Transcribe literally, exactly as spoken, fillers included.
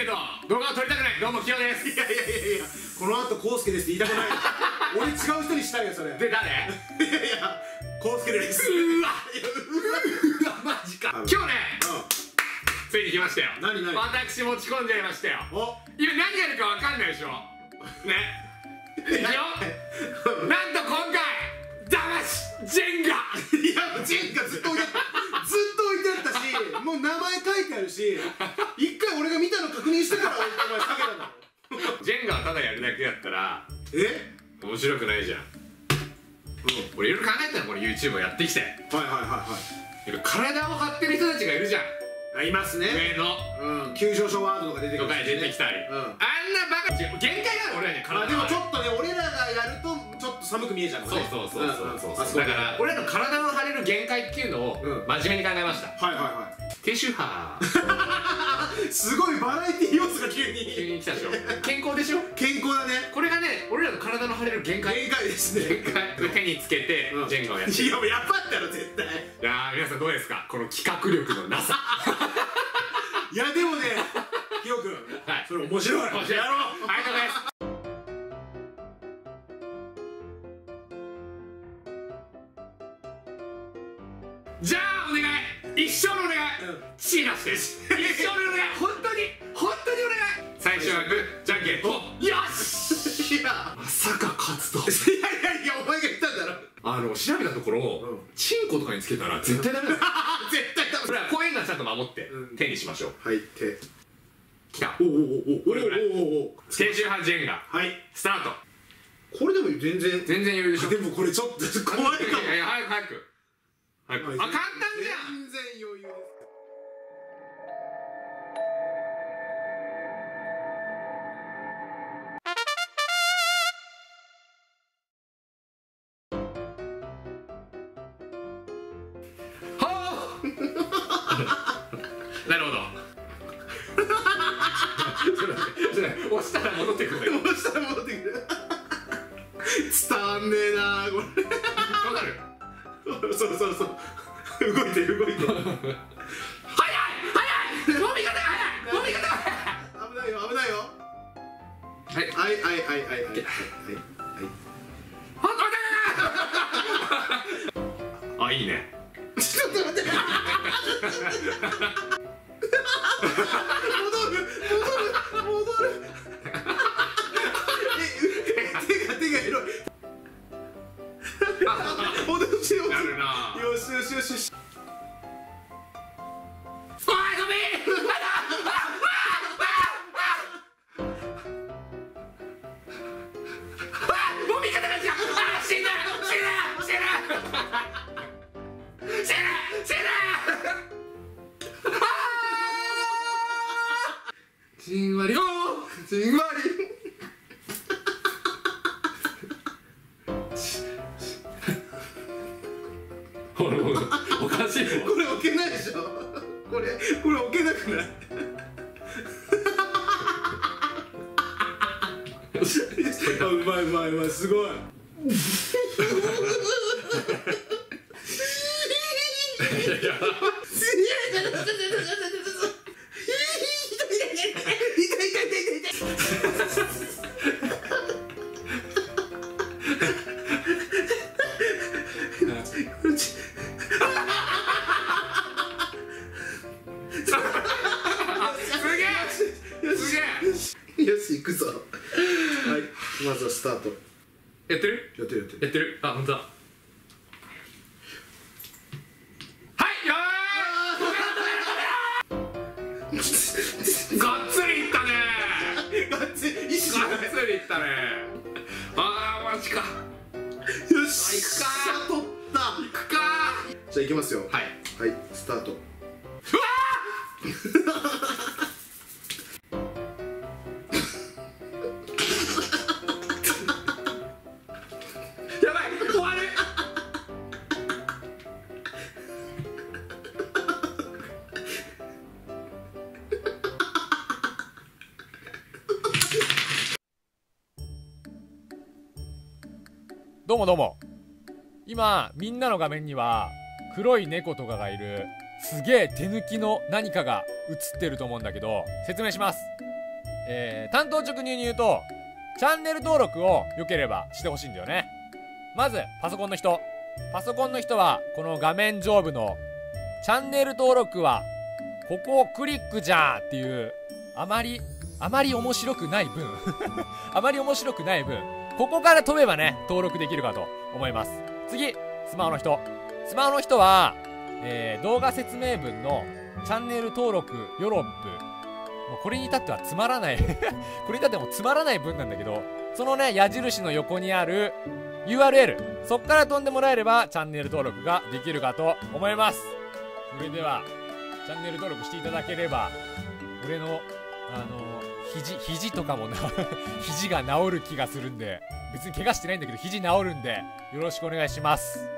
ど動画を撮りたくない。どうもキヨです。 いやいやいやいや、この後コウスケですって言いたくない。俺違う人にしたいよそれ。 で誰？ いやいや、コウスケです。 うわうわマジか。今日ね、ついに来ましたよ。 何何？ 私持ち込んじゃいましたよ。今何やるかわかんないでしょね。いくよ。なんと今回だましジェンガ。 いやジェンガずっと置いてあったずっと置いてあったし、もう名前書いてあるし、一回俺が見たの確認してからお前下げたの。 ジェンガはただやるだけやったらえ面白くないじゃん。俺いろいろ考えたの、これ YouTube をやってきて。 はいはいはいはい。 体を張ってる人たちがいるじゃん。 いますね。 上のうん、急上昇ワードとか出てくるとか出てきたり、あんなバカ限界がある俺らに体。 でもちょっとね、俺らがやるとちょっと寒く見えちゃう。 そうそうそうそうそう。だから俺らの体の張れる限界っていうのを真面目に考えました。 はいはいはい。 低周波。 すごいバラエティー要素が急に急に来たでしょ。健康でしょ。 健康だね。 これがね、俺らの体の張れる限界。 限界ですね。 限界。手につけてジェンガをやって。 いやもうやっぱったろ絶対。いやー皆さんどうですか、この企画力のなさ。 いやでもね、ヒヨくん、それ面白い。面白い。やろう。 ありがとうございます。じゃあお願い、一生のお願い、チーナスです。一生のお願い、本当に本当にお願い。最初はグーじゃんけんぽん。よし。いやまさか勝つと。いやいやいや、お前が言ったんだろ。あの調べたところ、チンコとかにつけたら絶対ダメだ。絶対ダメ。これはこういうのはちゃんと守って手にしましょう。 はい、手きた。おおおお、これぐらい。低周波ジェンガ、はいスタート。 これでも全然全然余裕でしょ。 でもこれちょっと怖いかも。 いや早く早く早く。あ、簡単じゃん。 全然余裕です。 なるほど。押したら戻ってくる。 押したら戻ってくる。伝わんねえなこれ。 わかる。 そうそうそう。動いてる動いてる。 早い早い。もみ方早い。もみ方早い。 危ないよ危ないよ。はいはいはいはいはいはいはい。 あ、いいね。 ちょっと待って。戻る戻る戻る。手が手が広い。戻しよう。 なるな。 よしよしよしよし。 おいごめん。もみ方が違う。あ、死ぬ死ぬ死ぬ死ぬ死ぬ。じんわりおーじんわり。ほらほらおかしいもん。 これ置けないでしょ。これこれ置けなくない。うまいうまいうまいすごい。よし行くぞ。はい、まずはスタート。 やってるやってるやってるやってる。あ、ほんとだ。はいよー。がっつりいったね。 がっつり意識ががっつりいったね。あーマジか。 よし行くか。 取った。 行くか。 じゃあ行きますよ。 はいはいスタート。うわやばい終わる。 どうもどうも。今みんなの画面には黒い猫とかがいるすげえ手抜きの何かが映ってると思うんだけど、説明します。 えー、担当直入に言うとチャンネル登録を良ければしてほしいんだよね。まずパソコンの人パソコンの人はこの画面上部のチャンネル登録はここをクリックじゃーっていうあまりあまり面白くない分あまり面白くない分ここから飛べばね登録できるかと思います。次スマホの人スマホの人は、えー、動画説明文のチャンネル登録よろっぷもうこれに至ってはつまらないこれに至ってもつまらない文なんだけどそのね矢印の横にある ユーアールエル そっから飛んでもらえればチャンネル登録ができるかと思います。それではチャンネル登録していただければ俺のあの肘肘とかもな肘が治る気がするんで別に怪我してないんだけど肘治るんでよろしくお願いします。